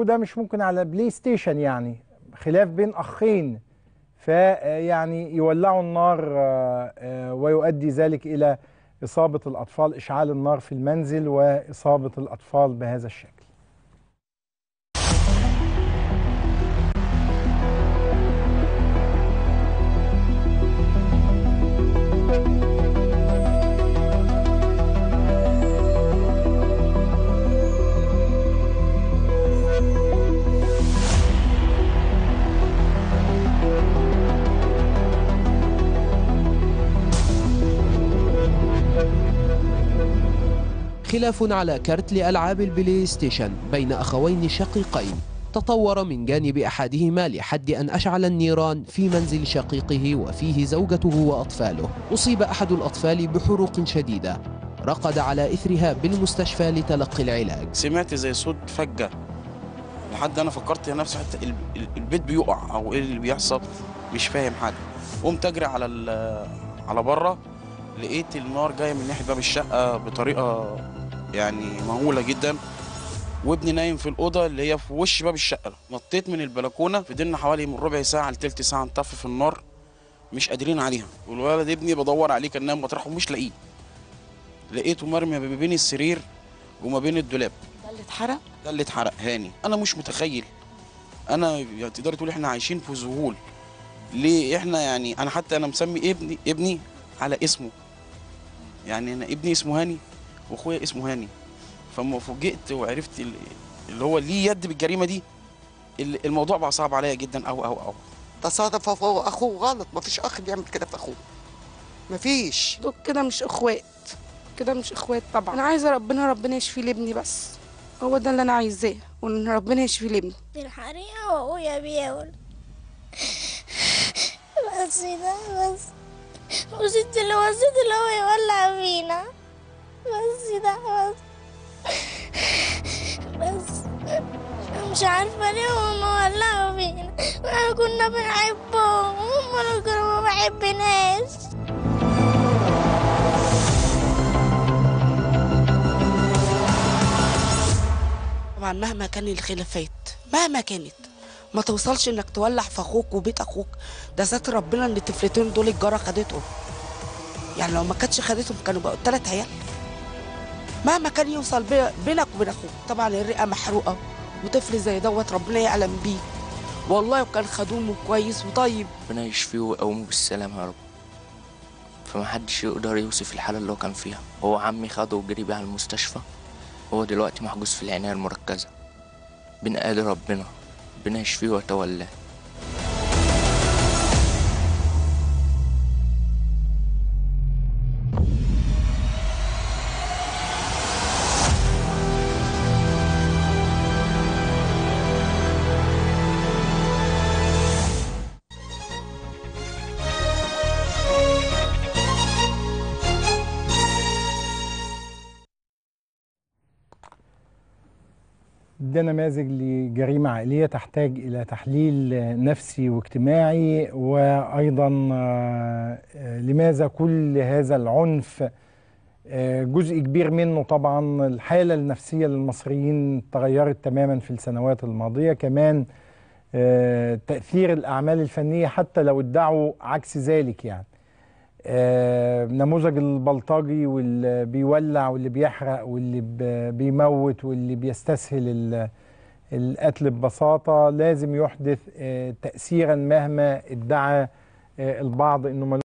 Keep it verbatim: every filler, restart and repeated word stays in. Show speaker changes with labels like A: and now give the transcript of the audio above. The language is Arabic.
A: ده مش ممكن على بلاي ستيشن، يعني خلاف بين أخين، فيعني يولعوا النار ويؤدي ذلك إلى إصابة الأطفال، إشعال النار في المنزل وإصابة الأطفال بهذا الشكل.
B: خلاف على كارت لألعاب البلاي ستيشن بين أخوين شقيقين تطور من جانب أحدهما لحد أن أشعل النيران في منزل شقيقه وفيه زوجته وأطفاله. أصيب أحد الأطفال بحروق شديدة، رقد على إثرها بالمستشفى لتلقي العلاج.
C: سمعت زي صوت فجة، لحد أنا فكرت نفسي حتى البيت بيقع أو إيه اللي بيحصل، مش فاهم حاجة. قمت أجري على على بره، لقيت النار جاية من ناحية باب الشقة بطريقة يعني مهولة جدا، وابني نايم في الأوضة اللي هي في وش باب الشقة. نطيت من البلكونة، فضلنا حوالي من ربع ساعة لتلت ساعة نطفي النار، مش قادرين عليها. والولد ابني بدور عليه كان نايم مطرحه ومش لاقيه، لقيته مرمي ما بين السرير وما بين الدولاب.
D: ده اللي اتحرق؟
C: ده اللي اتحرق هاني. أنا مش متخيل، أنا يعني تقدري تقولي إحنا عايشين في ذهول. ليه إحنا يعني أنا حتى أنا مسمي ابني ابني على اسمه، يعني أنا ابني اسمه هاني واخويا اسمه هاني. فما فوجئت وعرفت اللي هو ليه يد بالجريمه دي، الموضوع بقى صعب عليا جدا. او او او
E: تصادف اخوه غلط، مفيش اخ بيعمل كده في اخوه، مفيش.
D: دول كده مش اخوات، كده مش اخوات طبعا. انا عايزه ربنا ربنا يشفي لابني، بس هو ده اللي انا عايزاه، وان ربنا يشفي لابني.
F: الحريقه واخويا بيقول بس ده بس، وست اللي وست اللي هو يولع فينا، بس ده بس بس مش عارفة ليه هما ولعوا فينا، احنا كنا بنحبهم وهم اللي كانوا ما بحبناش.
D: طبعا مهما كان الخلافات، مهما كانت ما توصلش انك تولع في اخوك وبيت اخوك. ده ستر ربنا ان الطفلتين دول الجاره خدتهم، يعني لو ما كانتش خدتهم كانوا بقوا ثلاث عيال. مهما كان يوصل بينك وبين اخوك، طبعا الرئه محروقه، وطفل زي دوت ربنا يعلم بيه والله، وكان خدومه كويس وطيب.
G: ربنا يشفيه ويقومه بالسلامه يا رب. فما حدش يقدر يوصف الحاله اللي هو كان فيها. هو عمي خده وجري بيه على المستشفى، هو دلوقتي محجوز في العنايه المركزه. بنقادي ربنا، ربنا يشفيه ويتولاه.
A: ده نماذج لجريمة عائلية تحتاج إلى تحليل نفسي واجتماعي، وأيضا لماذا كل هذا العنف. جزء كبير منه طبعا الحالة النفسية للمصريين تغيرت تماما في السنوات الماضية، كمان تأثير الأعمال الفنية حتى لو ادعوا عكس ذلك. يعني نموذج البلطجي واللي بيولع واللي بيحرق واللي بيموت واللي بيستسهل القتل ببساطة لازم يحدث تأثيرا مهما ادعى البعض انه